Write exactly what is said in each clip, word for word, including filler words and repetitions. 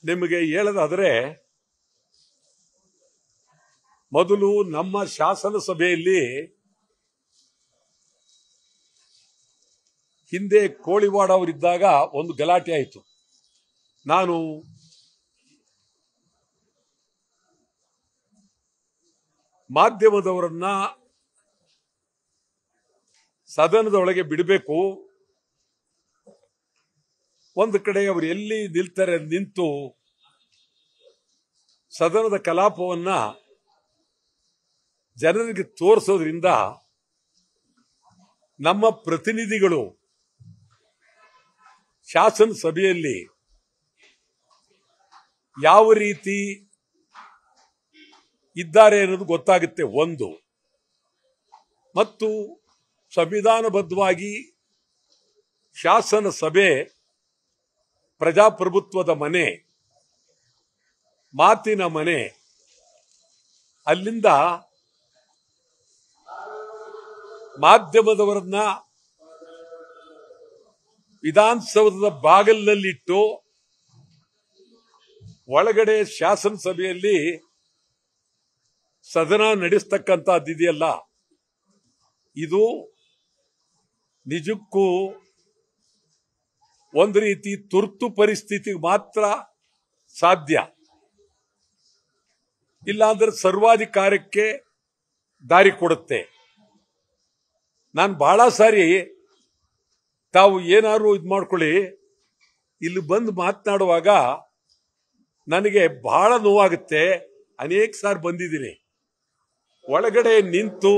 ನಿಮಗೆ ಹೇಳೋದಾದರೆ, ಮೊದಲು ನಮ್ಮ ಶಾಸನ ಸಭೆಯಲ್ಲಿ ಹಿಂದೆ ಕೋಳಿವಾಡ ಅವರಿದ್ದಾಗ ಒಂದು ಗಲಾಟೆ ಆಯಿತು. ನಾನು ಮಾಧ್ಯಮದವರನ್ನ ಸದನದೊಳಗೆ ಬಿಡಬೇಕು, ಒಂದು ಕಡೆ ಅವರು ಎಲ್ಲಿ ನಿಲ್ತಾರೆ ನಿಂತು ಸದನದ ಕಲಾಪವನ್ನ ಜನರಿಗೆ ತೋರಿಸೋದ್ರಿಂದ ನಮ್ಮ ಪ್ರತಿನಿಧಿಗಳು ಶಾಸನ ಸಭೆಯಲ್ಲಿ ಯಾವ ರೀತಿ ಇದ್ದಾರೆ ಅನ್ನೋದು ಗೊತ್ತಾಗುತ್ತೆ. ಒಂದು, ಮತ್ತು ಸಂವಿಧಾನಬದ್ಧವಾಗಿ ಶಾಸನ ಸಭೆ ಪ್ರಜಾಪ್ರಭುತ್ವದ ಮನೆ, ಮಾತಿನ ಮನೆ. ಅಲ್ಲಿಂದ ಮಾಧ್ಯಮದವರನ್ನ ವಿಧಾನಸೌಧದ ಬಾಗಿಲಿನಲ್ಲಿಟ್ಟು ಒಳಗಡೆ ಶಾಸನ ಸಭೆಯಲ್ಲಿ ಸದನ ನಡೆಸ್ತಕ್ಕಂಥದ್ದಿದೆಯಲ್ಲ, ಇದು ನಿಜಕ್ಕೂ ಒಂದು ರೀತಿ ತುರ್ತು ಪರಿಸ್ಥಿತಿಗೆ ಮಾತ್ರ ಸಾಧ್ಯ. ಇಲ್ಲಾಂದ್ರೆ ಸರ್ವಾಧಿಕಾರಕ್ಕೆ ದಾರಿ ಕೊಡುತ್ತೆ. ನಾನು ಬಹಳ ಸಾರಿ ತಾವು ಏನಾದ್ರು ಇದು ಮಾಡ್ಕೊಳ್ಳಿ, ಇಲ್ಲಿ ಬಂದು ಮಾತನಾಡುವಾಗ ನನಗೆ ಬಹಳ ನೋವಾಗುತ್ತೆ. ಅನೇಕ ಸಾರಿ ಬಂದಿದ್ದೀನಿ, ಒಳಗಡೆ ನಿಂತು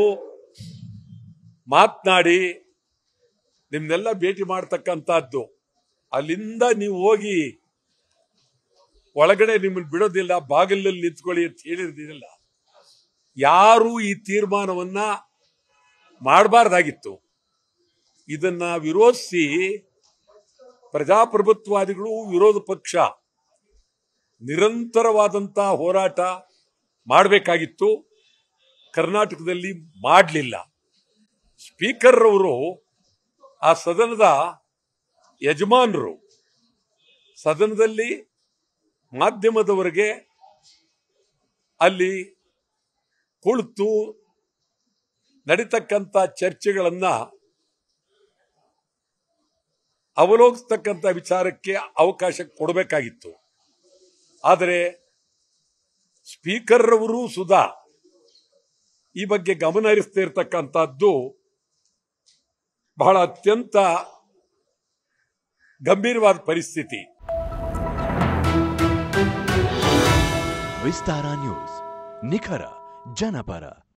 ಮಾತನಾಡಿ ನಿಮ್ನೆಲ್ಲ ಭೇಟಿ ಮಾಡ್ತಕ್ಕಂಥದ್ದು. ಅಲ್ಲಿಂದ ನೀವು ಹೋಗಿ ಒಳಗಡೆ ನಿಮ್ಮನ್ನು ಬಿಡೋದಿಲ್ಲ, ಬಾಗಿಲಲ್ಲಿ ನಿಂತ್ಕೊಳ್ಳಿ ಅಂತ ಹೇಳಿರ್ದಿಲ್ಲ. ಯಾರೂ ಈ ತೀರ್ಮಾನವನ್ನ ಮಾಡಬಾರ್ದಾಗಿತ್ತು. ಇದನ್ನ ವಿರೋಧಿಸಿ ಪ್ರಜಾಪ್ರಭುತ್ವವಾದಿಗಳು, ವಿರೋಧ ಪಕ್ಷ ನಿರಂತರವಾದಂತಹ ಹೋರಾಟ ಮಾಡಬೇಕಾಗಿತ್ತು. ಕರ್ನಾಟಕದಲ್ಲಿ ಮಾಡಲಿಲ್ಲ. ಸ್ಪೀಕರ್ ಅವರು ಆ ಸದನದ ಯಜಮಾನರು, ಸದನದಲ್ಲಿ ಮಾಧ್ಯಮದವರಿಗೆ ಅಲ್ಲಿ ಕುಳಿತು ನಡೀತಕ್ಕಂಥ ಚರ್ಚೆಗಳನ್ನ ಅವಲೋಕಿಸ್ತಕ್ಕಂಥ ವಿಚಾರಕ್ಕೆ ಅವಕಾಶ ಕೊಡಬೇಕಾಗಿತ್ತು. ಆದರೆ ಸ್ಪೀಕರ್ ಅವರು ಸುಧಾ ಈ ಬಗ್ಗೆ ಗಮನ ಹರಿಸ್ತಾ ಇರತಕ್ಕಂಥದ್ದು ಬಹಳ ಅತ್ಯಂತ ಗಂಭೀರವಾದ ಪರಿಸ್ಥಿತಿ. ವಿಸ್ತಾರ ನ್ಯೂಸ್, ನಿಖರ ಜನಪರ.